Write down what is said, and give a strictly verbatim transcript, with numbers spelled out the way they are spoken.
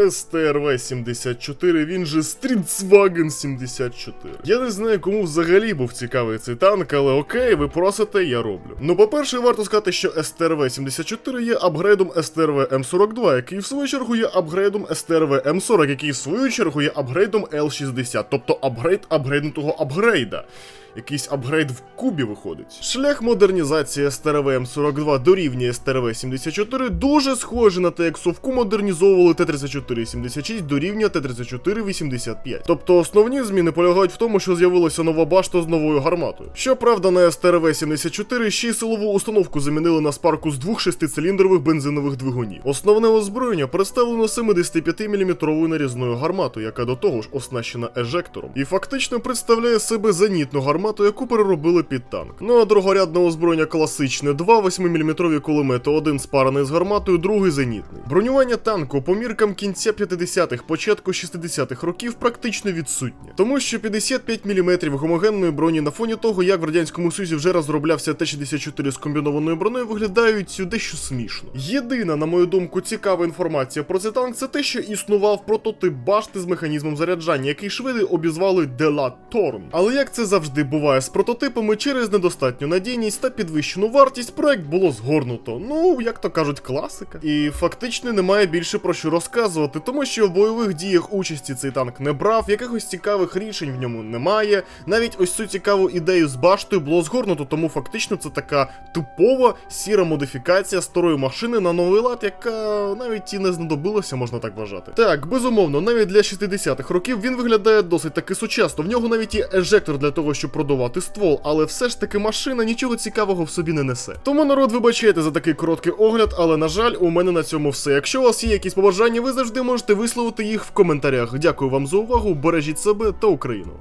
ес те ер ве сімдесят чотири, він же Streetswagen сімдесят чотири. Я не знаю, кому взагалі був цікавий цей танк, але окей, ви просите, я роблю. Ну, по-перше, варто сказати, що ес те ер ве сімдесят чотири є апгрейдом ес те ер ве ем сорок два, який в свою чергу є апгрейдом ес те ер ве ем сорок, який в свою чергу є апгрейдом ел шістдесят, тобто апгрейд апгрейднутого апгрейда. Якийсь апгрейд в кубі виходить. Шлях модернізації ес те ер ве ем сорок два дорівнює ес те ер ве сімдесят чотири дуже схожий на те, як Совку модернізовували те тридцять чотири сімдесят шість дорівнює те тридцять чотири вісімдесят п'ять. Тобто основні зміни полягають в тому, що з'явилася нова башта з новою гарматою. Щоправда, на ес те ер ве сімдесят чотири ще й силову установку замінили на спарку з двох шестициліндрових бензинових двигунів. Основне озброєння представлено семидесятип'ятиміліметровою нарізною гарматою, яка до того ж оснащена ежектором. І фактично представляє себе зенітну гармату, яку переробили під танк. Ну а другорядне озброєння класичне: два восьмиміліметрові кулемети, один спарений з гарматою, другий зенітний. Бронювання танку по міркам кінця п'ятдесятих, початку шістдесятих років практично відсутнє. Тому що п'ятдесят п'ять міліметрів гомогенної броні на фоні того, як в Радянському Союзі вже розроблявся те шістдесят чотири з комбінованою бронею, виглядають дещо смішно. Єдина, на мою думку, цікава інформація про цей танк — це те, що існував прототип башти з механізмом заряджання, який шведи обізвали Дела Торн. Але як це завжди буває з прототипами, через недостатню надійність та підвищену вартість проект було згорнуто. Ну, як то кажуть, класика. І фактично немає більше про що розказувати, тому що в бойових діях участі цей танк не брав, якихось цікавих рішень в ньому немає. Навіть ось цю цікаву ідею з баштою було згорнуто, тому фактично це така типова сіра модифікація старої машини на новий лад, яка навіть і не знадобилася, можна так вважати. Так, безумовно, навіть для шістдесятих років він виглядає досить таки сучасно. В нього навіть є ежектор для того, щоб продувати ствол, але все ж таки машина нічого цікавого в собі не несе. Тому, народ, вибачайте за такий короткий огляд, але, на жаль, у мене на цьому все. Якщо у вас є якісь побажання, ви завжди можете висловити їх в коментарях. Дякую вам за увагу, бережіть себе та Україну.